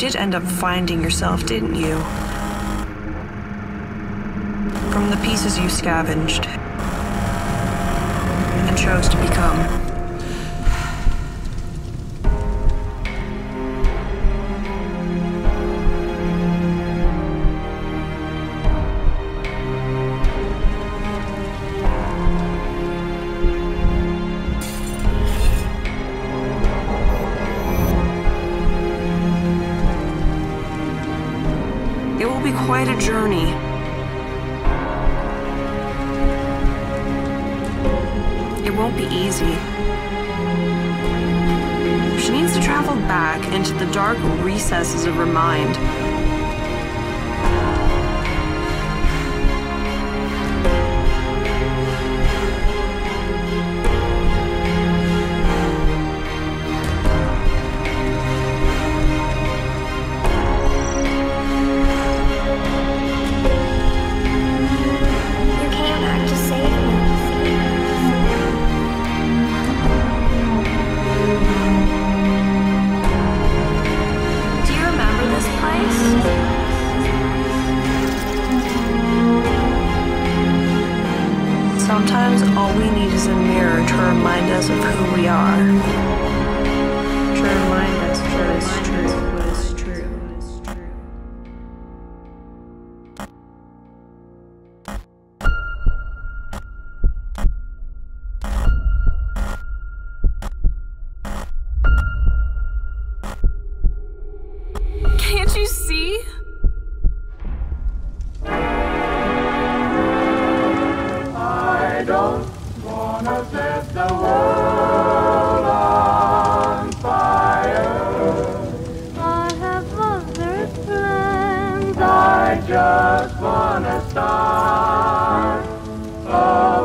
did end up finding yourself, didn't you? From the pieces you scavenged and chose to become. It will be quite a journey. It won't be easy. She needs to travel back into the dark recesses of her mind. Sometimes all we need is a mirror to remind us of who we are. To remind us what is true. What is true. Can't you see? I don't wanna set the world on fire. I have other plans. I just wanna start